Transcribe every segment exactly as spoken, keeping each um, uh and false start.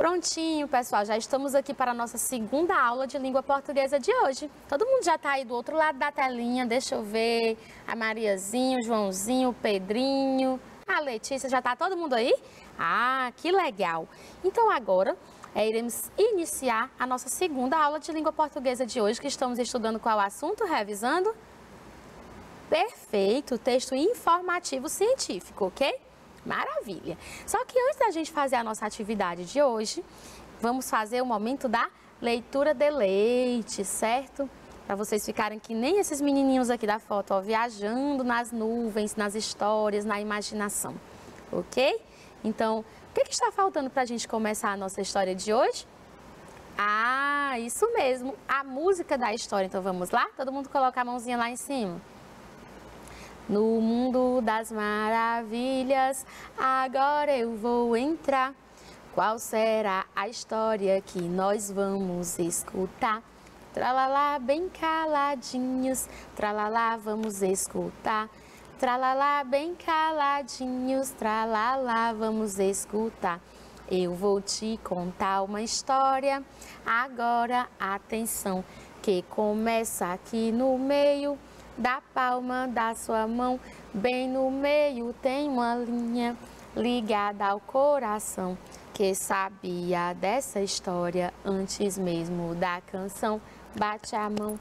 Prontinho, pessoal, já estamos aqui para a nossa segunda aula de língua portuguesa de hoje. Todo mundo já está aí do outro lado da telinha, deixa eu ver, a Mariazinha, o Joãozinho, o Pedrinho, a Letícia, já está todo mundo aí? Ah, que legal! Então agora é, iremos iniciar a nossa segunda aula de língua portuguesa de hoje, que estamos estudando qual assunto, revisando? Perfeito, texto informativo científico, ok? Maravilha! Só que antes da gente fazer a nossa atividade de hoje, vamos fazer o momento da leitura de leite, certo? Para vocês ficarem que nem esses menininhos aqui da foto, ó, viajando nas nuvens, nas histórias, na imaginação, ok? Então, o que, que está faltando para a gente começar a nossa história de hoje? Ah, isso mesmo, a música da história. Então, vamos lá? Todo mundo coloca a mãozinha lá em cima. No mundo das maravilhas, agora eu vou entrar. Qual será a história que nós vamos escutar? Tralalá, bem caladinhos, tralalá, vamos escutar. Tralalá, bem caladinhos, tralalá, vamos escutar. Eu vou te contar uma história, agora atenção, que começa aqui no meio da palma da sua mão, bem no meio tem uma linha ligada ao coração, que sabia dessa história antes mesmo da canção. Bate a mão.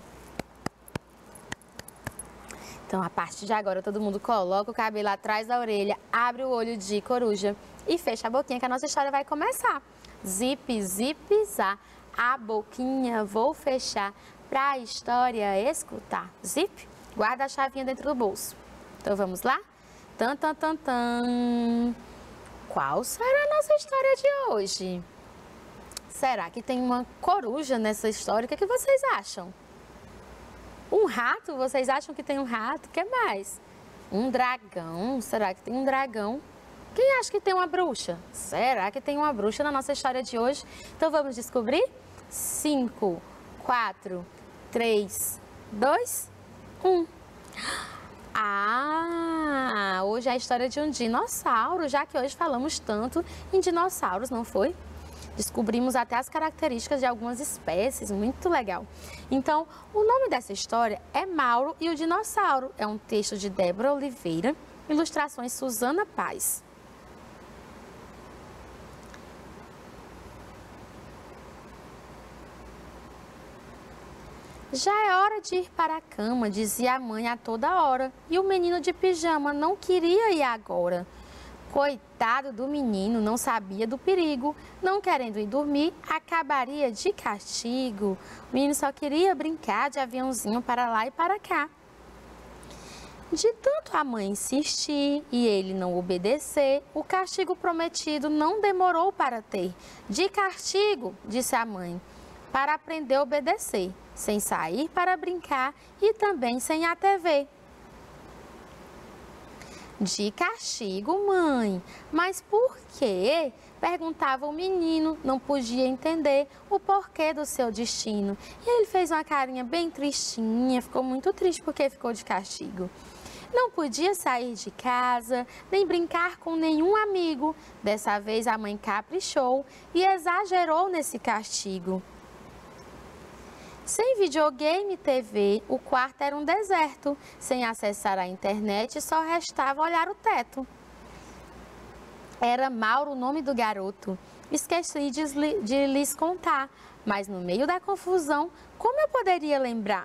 Então, a partir de agora, todo mundo coloca o cabelo atrás da orelha, abre o olho de coruja e fecha a boquinha que a nossa história vai começar. Zip, zip, zá, a boquinha vou fechar pra história escutar. Zip. Guarda a chavinha dentro do bolso. Então, vamos lá? Tan, tan, tan, tan. Qual será a nossa história de hoje? Será que tem uma coruja nessa história? O que, é que vocês acham? Um rato? Vocês acham que tem um rato? O que mais? Um dragão? Será que tem um dragão? Quem acha que tem uma bruxa? Será que tem uma bruxa na nossa história de hoje? Então, vamos descobrir? Cinco, quatro, três, dois... Um. Ah, hoje é a história de um dinossauro, já que hoje falamos tanto em dinossauros, não foi? Descobrimos até as características de algumas espécies, muito legal. Então, o nome dessa história é Mauro e o Dinossauro. É um texto de Débora Oliveira, ilustrações Suzana Paz. Já é hora de ir para a cama, dizia a mãe a toda hora, e o menino de pijama não queria ir agora. Coitado do menino, não sabia do perigo, não querendo ir dormir, acabaria de castigo. O menino só queria brincar de aviãozinho para lá e para cá. De tanto a mãe insistir e ele não obedecer, o castigo prometido não demorou para ter. De castigo, disse a mãe, para aprender a obedecer, sem sair para brincar e também sem a T V. De castigo, mãe. Mas por quê? Perguntava o menino, não podia entender o porquê do seu destino. E ele fez uma carinha bem tristinha, ficou muito triste porque ficou de castigo. Não podia sair de casa, nem brincar com nenhum amigo. Dessa vez a mãe caprichou e exagerou nesse castigo. Sem videogame e T V, o quarto era um deserto. Sem acessar a internet, só restava olhar o teto. Era Mauro o nome do garoto. Esqueci de, de lhes contar, mas no meio da confusão, como eu poderia lembrar?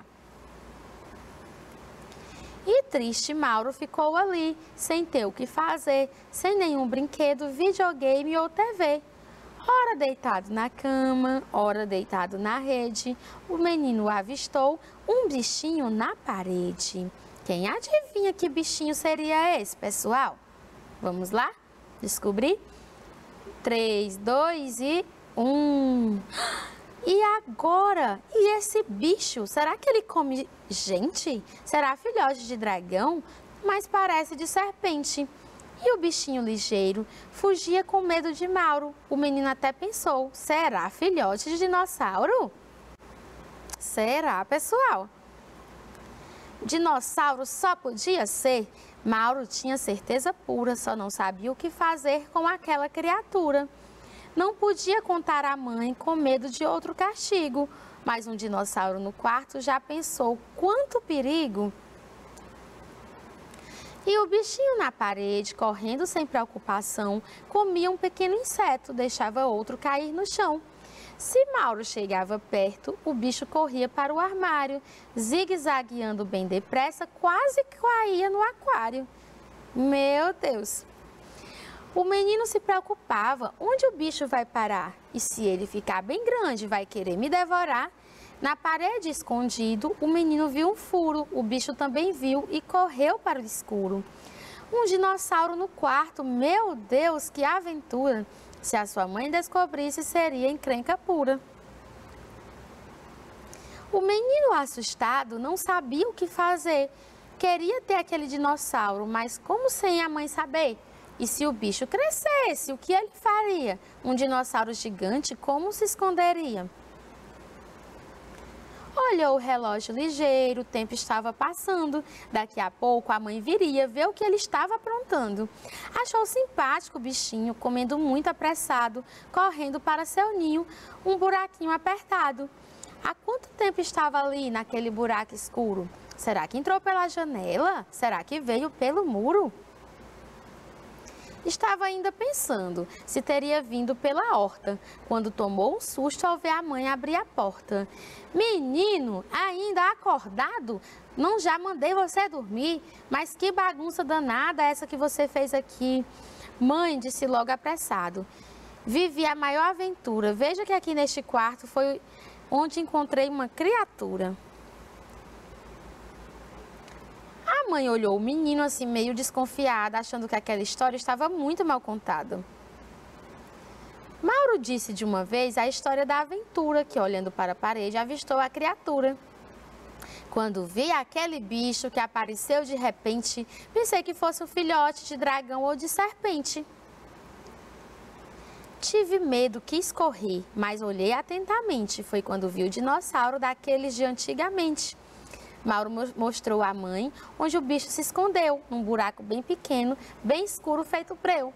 E triste Mauro ficou ali, sem ter o que fazer, sem nenhum brinquedo, videogame ou T V. Ora deitado na cama, ora deitado na rede, o menino avistou um bichinho na parede. Quem adivinha que bichinho seria esse, pessoal? Vamos lá? Descobrir? Três, dois e um. E agora? E esse bicho? Será que ele come gente? Será filhote de dragão? Mas parece de serpente. E o bichinho ligeiro fugia com medo de Mauro. O menino até pensou, será filhote de dinossauro? Será, pessoal? Dinossauro só podia ser. Mauro tinha certeza pura, só não sabia o que fazer com aquela criatura. Não podia contar à mãe com medo de outro castigo, mas um dinossauro no quarto já pensou quanto perigo. E o bichinho na parede, correndo sem preocupação, comia um pequeno inseto, deixava outro cair no chão. Se Mauro chegava perto, o bicho corria para o armário, zigue-zagueando bem depressa, quase caía no aquário. Meu Deus! O menino se preocupava, onde o bicho vai parar? E se ele ficar bem grande, vai querer me devorar? Na parede, escondido, o menino viu um furo, o bicho também viu e correu para o escuro. Um dinossauro no quarto, meu Deus, que aventura! Se a sua mãe descobrisse, seria encrenca pura. O menino, assustado, não sabia o que fazer. Queria ter aquele dinossauro, mas como sem a mãe saber? E se o bicho crescesse, o que ele faria? Um dinossauro gigante, como se esconderia? Olhou o relógio ligeiro, o tempo estava passando. Daqui a pouco a mãe viria ver o que ele estava aprontando. Achou simpático o bichinho, comendo muito apressado, correndo para seu ninho, um buraquinho apertado. Há quanto tempo estava ali naquele buraco escuro? Será que entrou pela janela? Será que veio pelo muro? Estava ainda pensando se teria vindo pela horta, quando tomou um susto ao ver a mãe abrir a porta. Menino, ainda acordado? Não já mandei você dormir? Mas que bagunça danada essa que você fez aqui. Mãe, disse logo apressado. Vivi a maior aventura. Veja que aqui neste quarto foi onde encontrei uma criatura. A mãe olhou o menino assim meio desconfiada, achando que aquela história estava muito mal contada. Mauro disse de uma vez a história da aventura, que olhando para a parede avistou a criatura. Quando vi aquele bicho que apareceu de repente, pensei que fosse um filhote de dragão ou de serpente. Tive medo, quis correr, mas olhei atentamente. Foi quando vi o dinossauro daqueles de antigamente. Mauro mostrou à mãe onde o bicho se escondeu, num buraco bem pequeno, bem escuro, feito breu.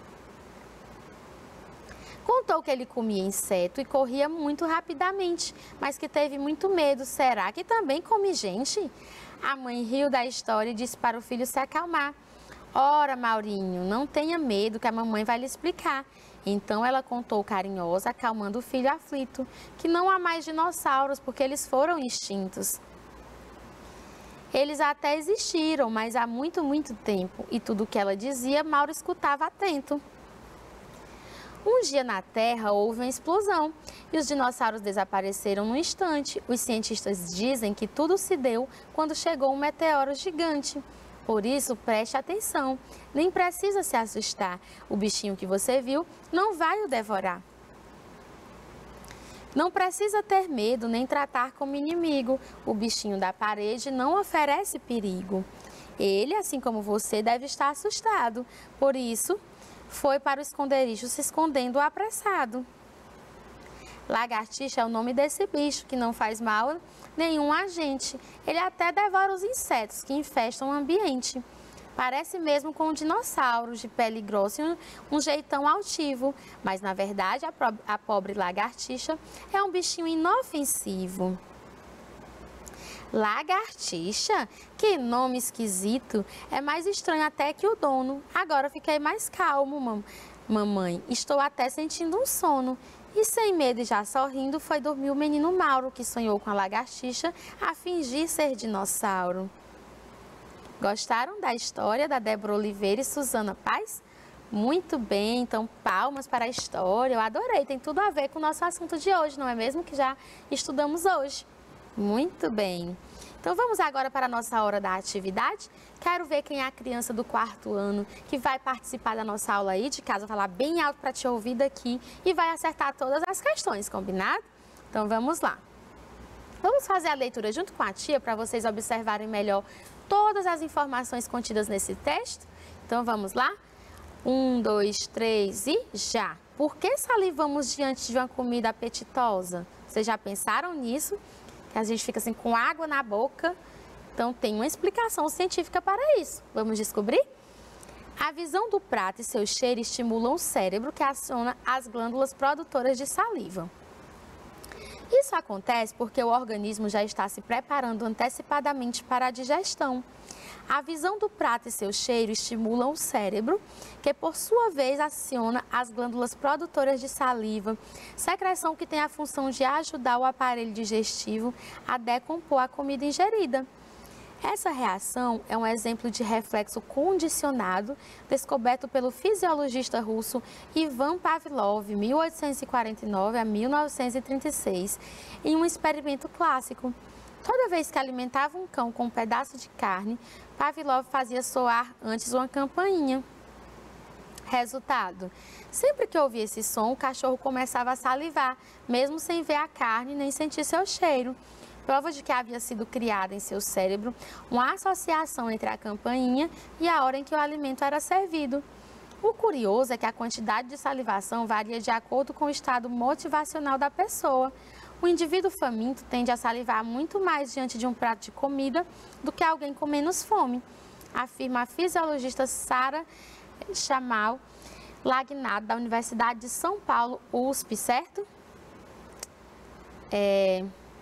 Contou que ele comia inseto e corria muito rapidamente, mas que teve muito medo. Será que também come gente? A mãe riu da história e disse para o filho se acalmar. Ora, Maurinho, não tenha medo que a mamãe vai lhe explicar. Então ela contou carinhosa, acalmando o filho aflito, que não há mais dinossauros porque eles foram extintos. Eles até existiram, mas há muito, muito tempo, e tudo o que ela dizia, Mauro escutava atento. Um dia na Terra houve uma explosão e os dinossauros desapareceram num instante. Os cientistas dizem que tudo se deu quando chegou um meteoro gigante. Por isso, preste atenção, nem precisa se assustar. O bichinho que você viu não vai o devorar. Não precisa ter medo nem tratar como inimigo. O bichinho da parede não oferece perigo. Ele, assim como você, deve estar assustado. Por isso, foi para o esconderijo se escondendo apressado. Lagartixa é o nome desse bicho que não faz mal nenhum a gente. Ele até devora os insetos que infestam o ambiente. Parece mesmo com um dinossauro de pele grossa e um, um jeitão altivo, mas na verdade a, pro, a pobre lagartixa é um bichinho inofensivo. Lagartixa? Que nome esquisito! É mais estranho até que o dono. Agora fiquei mais calmo, mam mamãe. Estou até sentindo um sono. E sem medo e já sorrindo, foi dormir o menino Mauro, que sonhou com a lagartixa a fingir ser dinossauro. Gostaram da história da Débora Oliveira e Suzana Paz? Muito bem, então palmas para a história. Eu adorei, tem tudo a ver com o nosso assunto de hoje, não é mesmo? Que já estudamos hoje. Muito bem. Então vamos agora para a nossa hora da atividade. Quero ver quem é a criança do quarto ano que vai participar da nossa aula aí de casa, falar bem alto para te ouvir daqui e vai acertar todas as questões, combinado? Então vamos lá. Vamos fazer a leitura junto com a tia para vocês observarem melhor todas as informações contidas nesse texto. Então vamos lá? Um, dois, três e já! Por que salivamos diante de uma comida apetitosa? Vocês já pensaram nisso? Que a gente fica assim com água na boca. Então tem uma explicação científica para isso. Vamos descobrir? A visão do prato e seu cheiro estimulam o cérebro, que aciona as glândulas produtoras de saliva. Isso acontece porque o organismo já está se preparando antecipadamente para a digestão. A visão do prato e seu cheiro estimulam o cérebro, que por sua vez aciona as glândulas produtoras de saliva, secreção que tem a função de ajudar o aparelho digestivo a decompor a comida ingerida. Essa reação é um exemplo de reflexo condicionado descoberto pelo fisiologista russo Ivan Pavlov, mil oitocentos e quarenta e nove a mil novecentos e trinta e seis, em um experimento clássico. Toda vez que alimentava um cão com um pedaço de carne, Pavlov fazia soar antes uma campainha. Resultado: sempre que ouvia esse som, o cachorro começava a salivar, mesmo sem ver a carne nem sentir seu cheiro. Prova de que havia sido criada em seu cérebro uma associação entre a campainha e a hora em que o alimento era servido. O curioso é que a quantidade de salivação varia de acordo com o estado motivacional da pessoa. O indivíduo faminto tende a salivar muito mais diante de um prato de comida do que alguém com menos fome, afirma a fisiologista Sara Chamal Lagnado, da Universidade de São Paulo, U S P, certo? É...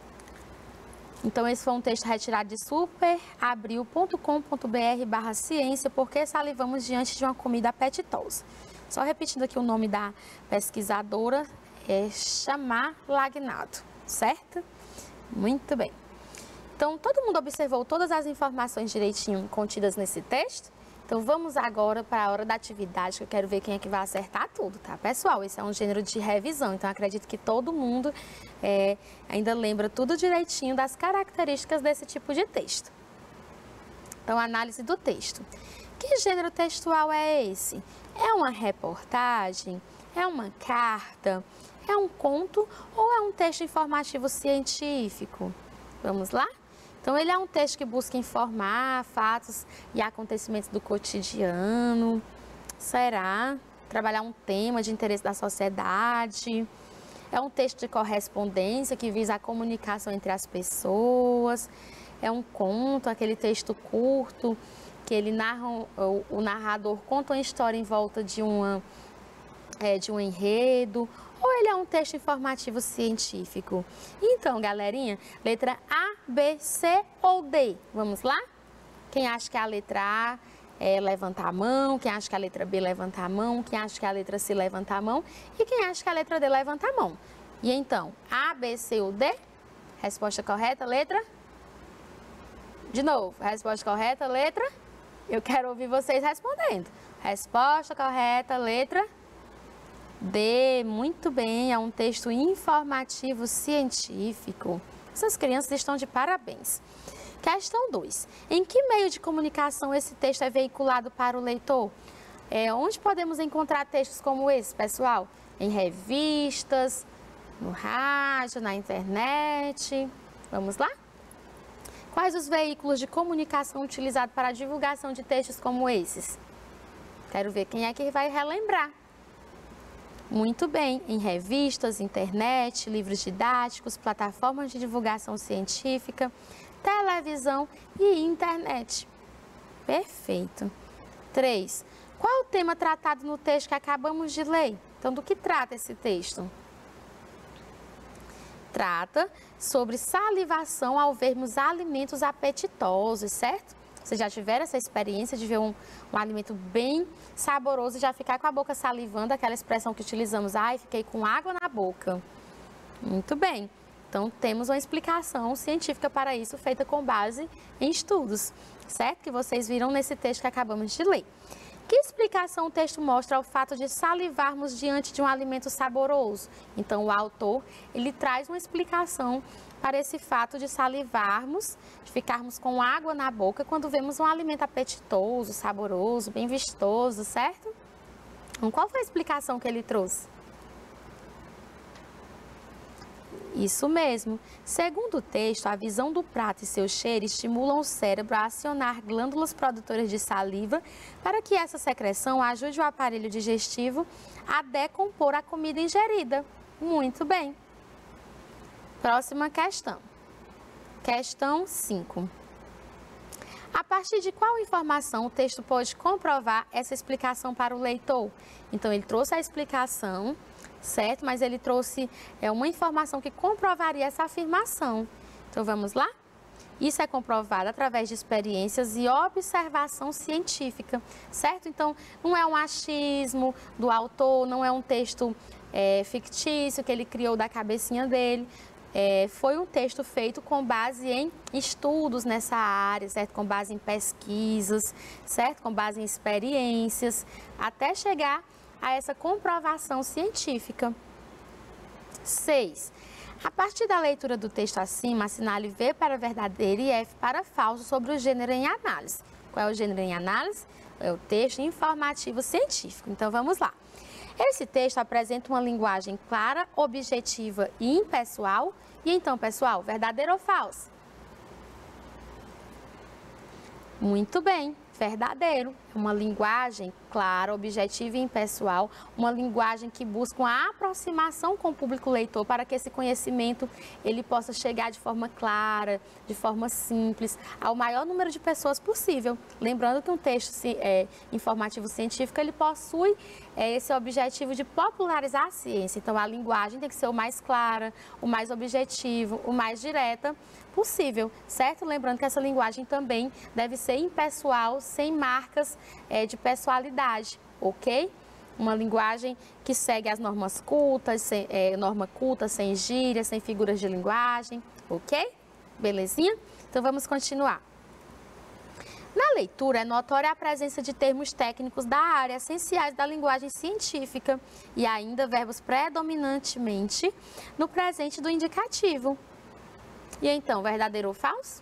Então, esse foi um texto retirado de superabril ponto com ponto br barra ciência, porque salivamos diante de uma comida apetitosa. Só repetindo aqui o nome da pesquisadora, é Chamar Lagnado, certo? Muito bem. Então, todo mundo observou todas as informações direitinho contidas nesse texto? Então, vamos agora para a hora da atividade, que eu quero ver quem é que vai acertar tudo, tá, pessoal? Esse é um gênero de revisão, então acredito que todo mundo é, ainda lembra tudo direitinho das características desse tipo de texto. Então, análise do texto. Que gênero textual é esse? É uma reportagem? É uma carta? É um conto ou é um texto informativo científico? Vamos lá? Então, ele é um texto que busca informar fatos e acontecimentos do cotidiano. Será? Trabalhar um tema de interesse da sociedade. É um texto de correspondência que visa a comunicação entre as pessoas. É um conto, aquele texto curto, que ele narra, o, o narrador conta uma história em volta de, uma, é, de um enredo. Ou ele é um texto informativo científico? Então, galerinha, letra A, B, C ou D? Vamos lá? Quem acha que é a letra A, é, levanta a mão. Quem acha que é a letra B, levanta a mão. Quem acha que é a letra C, levanta a mão. E quem acha que é a letra D, levanta a mão. E então, A, B, C ou D? Resposta correta, letra? De novo, resposta correta, letra? Eu quero ouvir vocês respondendo. Resposta correta, letra D, muito bem, é um texto informativo científico. Essas crianças estão de parabéns. Questão dois. Em que meio de comunicação esse texto é veiculado para o leitor? É, onde podemos encontrar textos como esse, pessoal? Em revistas, no rádio, na internet. Vamos lá? Quais os veículos de comunicação utilizados para a divulgação de textos como esses? Quero ver quem é que vai relembrar. Muito bem, em revistas, internet, livros didáticos, plataformas de divulgação científica, televisão e internet. Perfeito. três. Qual é o tema tratado no texto que acabamos de ler? Então, do que trata esse texto? Trata sobre salivação ao vermos alimentos apetitosos, certo? Vocês já tiveram essa experiência de ver um, um alimento bem saboroso e já ficar com a boca salivando, aquela expressão que utilizamos, ai, fiquei com água na boca. Muito bem. Então, temos uma explicação científica para isso, feita com base em estudos, certo? Que vocês viram nesse texto que acabamos de ler. Que explicação o texto mostra ao fato de salivarmos diante de um alimento saboroso? Então, o autor, ele traz uma explicação para esse fato de salivarmos, de ficarmos com água na boca quando vemos um alimento apetitoso, saboroso, bem vistoso, certo? Então, qual foi a explicação que ele trouxe? Isso mesmo. Segundo o texto, a visão do prato e seu cheiro estimulam o cérebro a acionar glândulas produtoras de saliva para que essa secreção ajude o aparelho digestivo a decompor a comida ingerida. Muito bem. Próxima questão. Questão cinco. A partir de qual informação o texto pode comprovar essa explicação para o leitor? Então, ele trouxe a explicação, certo? Mas ele trouxe é, uma informação que comprovaria essa afirmação. Então, vamos lá? Isso é comprovado através de experiências e observação científica, certo? Então, não é um achismo do autor, não é um texto é, fictício que ele criou da cabecinha dele. É, foi um texto feito com base em estudos nessa área, certo? Com base em pesquisas, certo? Com base em experiências, até chegar a essa comprovação científica. seis. A partir da leitura do texto acima, assinale V para verdadeiro e F para falso sobre o gênero em análise. Qual é o gênero em análise? É o texto informativo científico. Então, vamos lá. Esse texto apresenta uma linguagem clara, objetiva e impessoal. E então, pessoal, verdadeiro ou falso? Muito bem, verdadeiro. É uma linguagem clara, objetiva e impessoal, uma linguagem que busca uma aproximação com o público leitor para que esse conhecimento ele possa chegar de forma clara, de forma simples, ao maior número de pessoas possível. Lembrando que um texto é, informativo científico, ele possui é, esse objetivo de popularizar a ciência. Então, a linguagem tem que ser o mais clara, o mais objetivo, o mais direta possível, certo? Lembrando que essa linguagem também deve ser impessoal, sem marcas é, de pessoalidade, ok? Uma linguagem que segue as normas cultas, sem, é, norma culta, sem gírias, sem figuras de linguagem, ok? Belezinha? Então, vamos continuar. Na leitura, é notória a presença de termos técnicos da área, essenciais da linguagem científica, e ainda verbos predominantemente no presente do indicativo. E então, verdadeiro ou falso?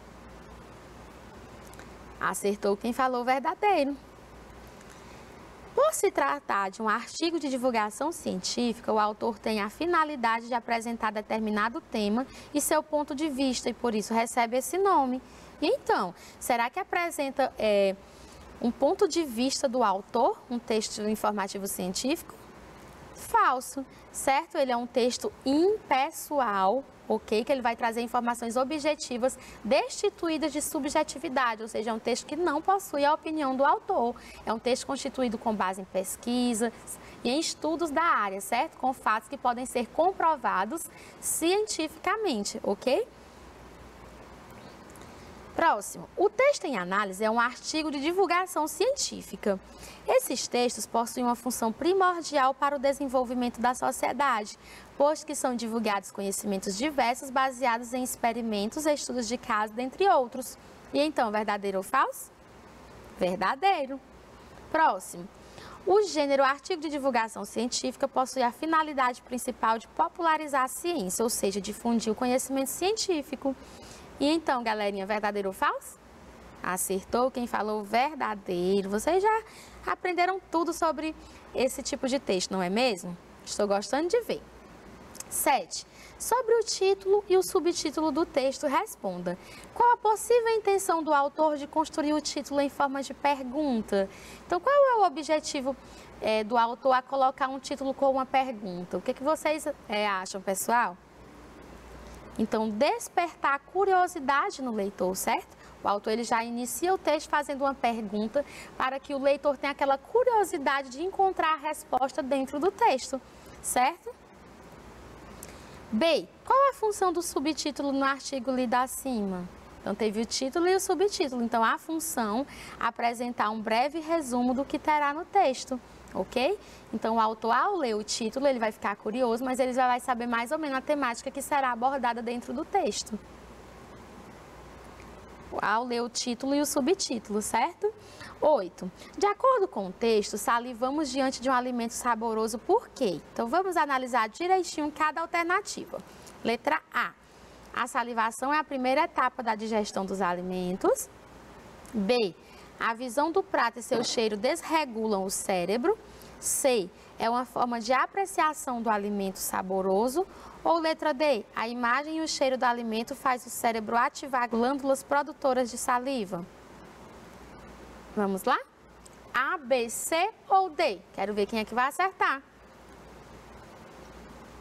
Acertou quem falou verdadeiro. Por se tratar de um artigo de divulgação científica, o autor tem a finalidade de apresentar determinado tema e seu ponto de vista, e por isso recebe esse nome. E então, será que apresenta é, um ponto de vista do autor, um texto informativo científico? Falso, certo? Ele é um texto impessoal, ok? Que ele vai trazer informações objetivas destituídas de subjetividade, ou seja, é um texto que não possui a opinião do autor. É um texto constituído com base em pesquisas e em estudos da área, certo? Com fatos que podem ser comprovados cientificamente, ok? Próximo, o texto em análise é um artigo de divulgação científica. Esses textos possuem uma função primordial para o desenvolvimento da sociedade, posto que são divulgados conhecimentos diversos baseados em experimentos e estudos de caso, dentre outros. E então, verdadeiro ou falso? Verdadeiro. Próximo, o gênero artigo de divulgação científica possui a finalidade principal de popularizar a ciência, ou seja, difundir o conhecimento científico. E então, galerinha, verdadeiro ou falso? Acertou quem falou verdadeiro. Vocês já aprenderam tudo sobre esse tipo de texto, não é mesmo? Estou gostando de ver. sete. Sobre o título e o subtítulo do texto, responda. Qual a possível intenção do autor de construir o título em forma de pergunta? Então, qual é o objetivo é, do autor a colocar um título com uma pergunta? O que, que vocês é, acham, pessoal? Então, despertar curiosidade no leitor, certo? O autor ele já inicia o texto fazendo uma pergunta para que o leitor tenha aquela curiosidade de encontrar a resposta dentro do texto, certo? B. Qual a função do subtítulo no artigo lido acima? Então, teve o título e o subtítulo. Então, a função é apresentar um breve resumo do que terá no texto. Ok? Então, o autor, ao ler o título, ele vai ficar curioso, mas ele já vai saber mais ou menos a temática que será abordada dentro do texto. Ao ler o título e o subtítulo, certo? oito. De acordo com o texto, salivamos diante de um alimento saboroso por quê? Então, vamos analisar direitinho cada alternativa. Letra A. A salivação é a primeira etapa da digestão dos alimentos. B. A visão do prato e seu cheiro desregulam o cérebro. C. É uma forma de apreciação do alimento saboroso. Ou letra D. A imagem e o cheiro do alimento faz o cérebro ativar glândulas produtoras de saliva. Vamos lá? A, B, C ou D? Quero ver quem é que vai acertar.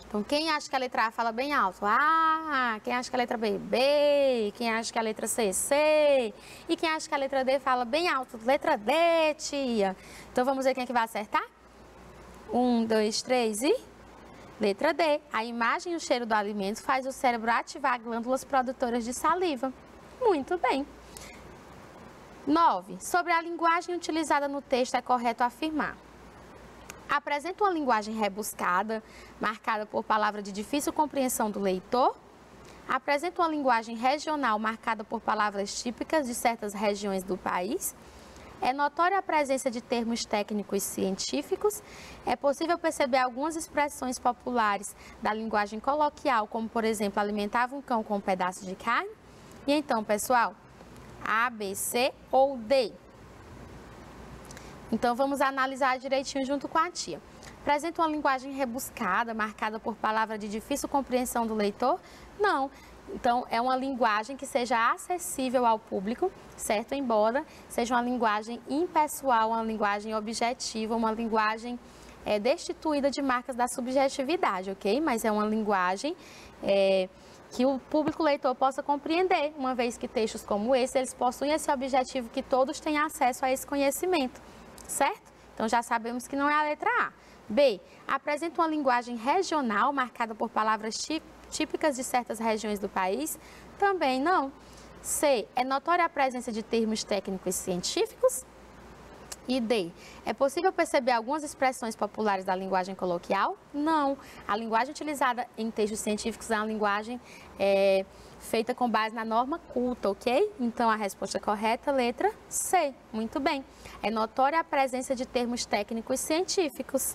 Então, quem acha que a letra A fala bem alto? A. Quem acha que a letra B? B. Quem acha que a letra C? C. E quem acha que a letra D fala bem alto? Letra D, tia. Então, vamos ver quem é que vai acertar? Um, dois, três e... Letra D. A imagem e o cheiro do alimento faz o cérebro ativar glândulas produtoras de saliva. Muito bem. nove. Sobre a linguagem utilizada no texto, é correto afirmar: apresenta uma linguagem rebuscada, marcada por palavras de difícil compreensão do leitor. Apresenta uma linguagem regional, marcada por palavras típicas de certas regiões do país. É notória a presença de termos técnicos científicos. É possível perceber algumas expressões populares da linguagem coloquial, como, por exemplo, alimentava um cão com um pedaço de carne. E então, pessoal, A, B, C ou D? Então, vamos analisar direitinho junto com a tia. Apresenta uma linguagem rebuscada, marcada por palavras de difícil compreensão do leitor? Não. Então, é uma linguagem que seja acessível ao público, certo? Embora seja uma linguagem impessoal, uma linguagem objetiva, uma linguagem é, destituída de marcas da subjetividade, ok? Mas é uma linguagem é, que o público leitor possa compreender, uma vez que textos como esse, eles possuem esse objetivo que todos tenham acesso a esse conhecimento, certo? Então, já sabemos que não é a letra A. B. Apresenta uma linguagem regional, marcada por palavras típicas típicas de certas regiões do país? Também não. C. É notória a presença de termos técnicos científicos? E D. É possível perceber algumas expressões populares da linguagem coloquial? Não. A linguagem utilizada em textos científicos é uma linguagem é, feita com base na norma culta, ok? Então, a resposta correta, letra C. Muito bem. É notória a presença de termos técnicos científicos.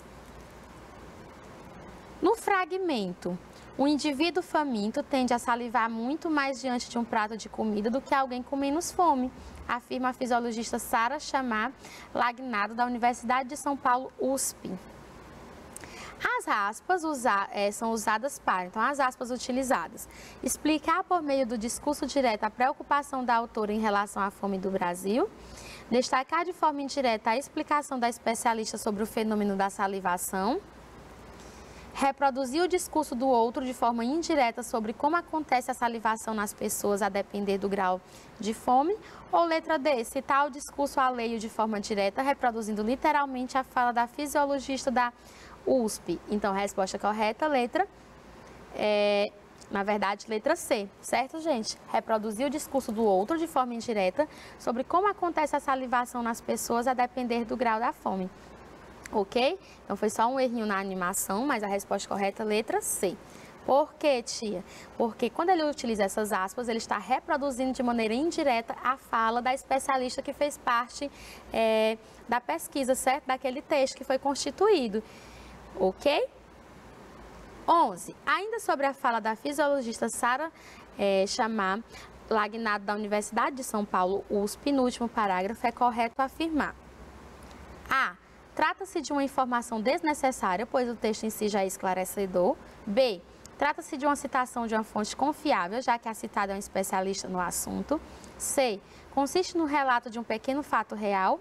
No fragmento, o indivíduo faminto tende a salivar muito mais diante de um prato de comida do que alguém com menos fome, afirma a fisiologista Sara Chamar Lagnado, da Universidade de São Paulo, U S P. As aspas usa, é, são usadas para, então, as aspas utilizadas: explicar por meio do discurso direto a preocupação da autora em relação à fome do Brasil, destacar de forma indireta a explicação da especialista sobre o fenômeno da salivação, reproduzir o discurso do outro de forma indireta sobre como acontece a salivação nas pessoas a depender do grau de fome. Ou letra D, citar o discurso alheio de forma direta, reproduzindo literalmente a fala da fisiologista da U S P. Então, a resposta correta, letra, é, na verdade, letra C, certo, gente? Reproduzir o discurso do outro de forma indireta sobre como acontece a salivação nas pessoas a depender do grau da fome. Ok? Então, foi só um errinho na animação, mas a resposta correta é letra C. Por quê, tia? Porque quando ele utiliza essas aspas, ele está reproduzindo de maneira indireta a fala da especialista que fez parte é, da pesquisa, certo? Daquele texto que foi constituído. Ok? onze. Ainda sobre a fala da fisiologista Sara é, Chamar Lagnado, da Universidade de São Paulo, U S P, no último parágrafo, é correto afirmar: A. Trata-se de uma informação desnecessária, pois o texto em si já é esclarecedor. B. Trata-se de uma citação de uma fonte confiável, já que a citada é um especialista no assunto. C. Consiste no relato de um pequeno fato real.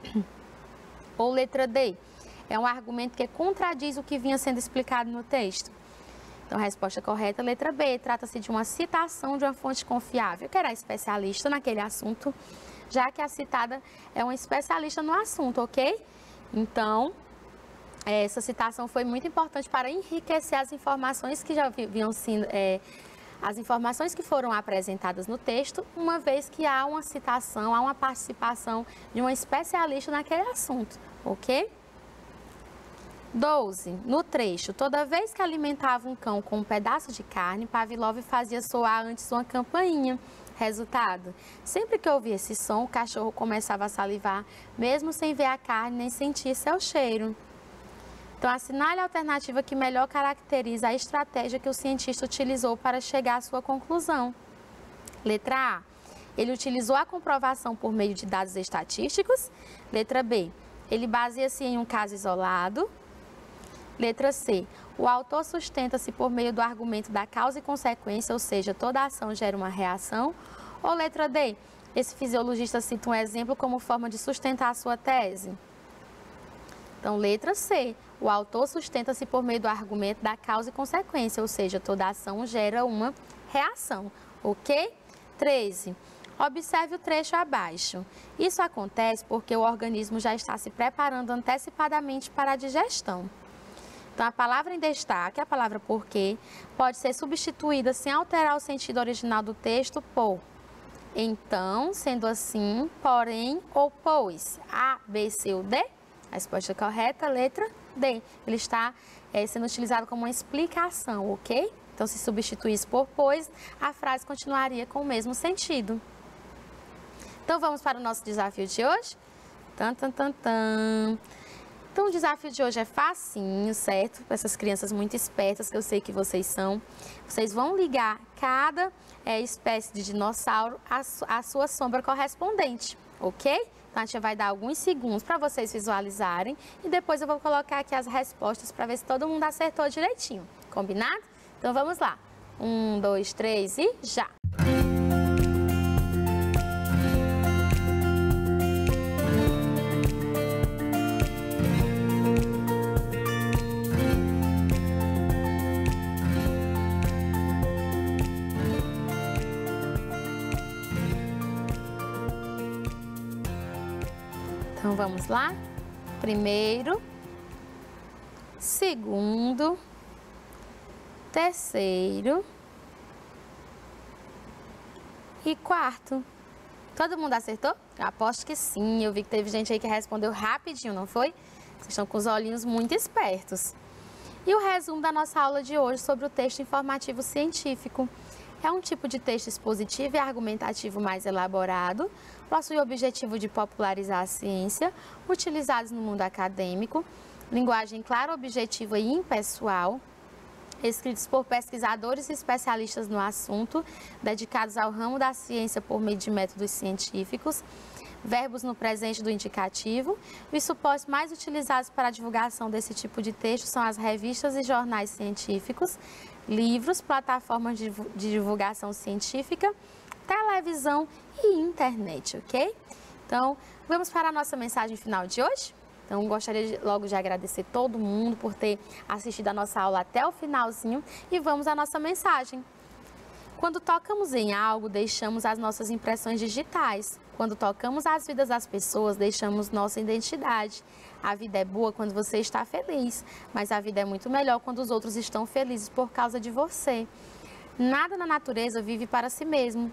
Ou letra D. É um argumento que contradiz o que vinha sendo explicado no texto. Então, a resposta correta, letra B. Trata-se de uma citação de uma fonte confiável, que era especialista naquele assunto, já que a citada é uma especialista no assunto, ok? Então, essa citação foi muito importante para enriquecer as informações que já vinham sendo, é, as informações que foram apresentadas no texto, uma vez que há uma citação, há uma participação de uma especialista naquele assunto, ok? doze. No trecho, toda vez que alimentava um cão com um pedaço de carne, Pavlov fazia soar antes uma campainha. Resultado: sempre que ouvia esse som, o cachorro começava a salivar, mesmo sem ver a carne nem sentir seu cheiro. Então, assinale a alternativa que melhor caracteriza a estratégia que o cientista utilizou para chegar à sua conclusão. Letra A. Ele utilizou a comprovação por meio de dados estatísticos. Letra B. Ele baseia-se em um caso isolado. Letra C. O autor sustenta-se por meio do argumento da causa e consequência, ou seja, toda ação gera uma reação. Ou letra D. Esse fisiologista cita um exemplo como forma de sustentar a sua tese. Então, letra C. O autor sustenta-se por meio do argumento da causa e consequência, ou seja, toda ação gera uma reação, ok? treze. Observe o trecho abaixo. Isso acontece porque o organismo já está se preparando antecipadamente para a digestão. Então, a palavra em destaque, a palavra porque, pode ser substituída sem alterar o sentido original do texto por então, sendo assim, porém ou pois. A, B, C ou D? A resposta correta, letra D. Ele está é, sendo utilizado como uma explicação, ok? Então, se substituísse por pois, a frase continuaria com o mesmo sentido. Então, vamos para o nosso desafio de hoje? Tan, tan, tan, tan. Então, o desafio de hoje é facinho, certo? Para essas crianças muito espertas, que eu sei que vocês são. Vocês vão ligar cada é, espécie de dinossauro à, à sua sombra correspondente, ok? Então, a gente vai dar alguns segundos para vocês visualizarem e depois eu vou colocar aqui as respostas para ver se todo mundo acertou direitinho. Combinado? Então, vamos lá. Um, dois, três e já! Então, vamos lá? Primeiro, segundo, terceiro e quarto. Todo mundo acertou? Eu aposto que sim. Eu vi que teve gente aí que respondeu rapidinho, não foi? Vocês estão com os olhinhos muito espertos. E o resumo da nossa aula de hoje sobre o texto informativo científico. É um tipo de texto expositivo e argumentativo mais elaborado, possui o objetivo de popularizar a ciência, utilizados no mundo acadêmico, linguagem clara, objetiva e impessoal, escritos por pesquisadores e especialistas no assunto, dedicados ao ramo da ciência por meio de métodos científicos, verbos no presente do indicativo. Os suportes mais utilizados para a divulgação desse tipo de texto são as revistas e jornais científicos, livros, plataformas de divulgação científica, televisão e internet, ok? Então, vamos para a nossa mensagem final de hoje? Então, gostaria de, logo de agradecer todo mundo por ter assistido a nossa aula até o finalzinho e vamos à nossa mensagem. Quando tocamos em algo, deixamos as nossas impressões digitais. Quando tocamos as vidas das pessoas, deixamos nossa identidade. A vida é boa quando você está feliz, mas a vida é muito melhor quando os outros estão felizes por causa de você. Nada na natureza vive para si mesmo.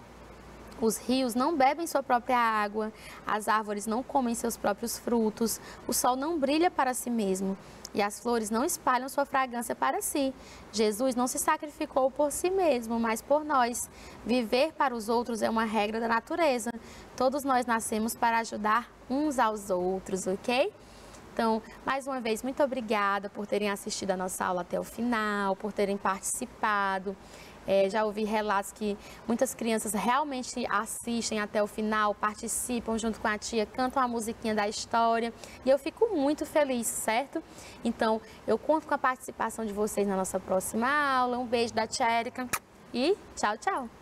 Os rios não bebem sua própria água, as árvores não comem seus próprios frutos, o sol não brilha para si mesmo e as flores não espalham sua fragrância para si. Jesus não se sacrificou por si mesmo, mas por nós. Viver para os outros é uma regra da natureza. Todos nós nascemos para ajudar uns aos outros, ok? Então, mais uma vez, muito obrigada por terem assistido a nossa aula até o final, por terem participado. É, já ouvi relatos que muitas crianças realmente assistem até o final, participam junto com a tia, cantam a musiquinha da história e eu fico muito feliz, certo? Então, eu conto com a participação de vocês na nossa próxima aula. Um beijo da tia Érica e tchau, tchau!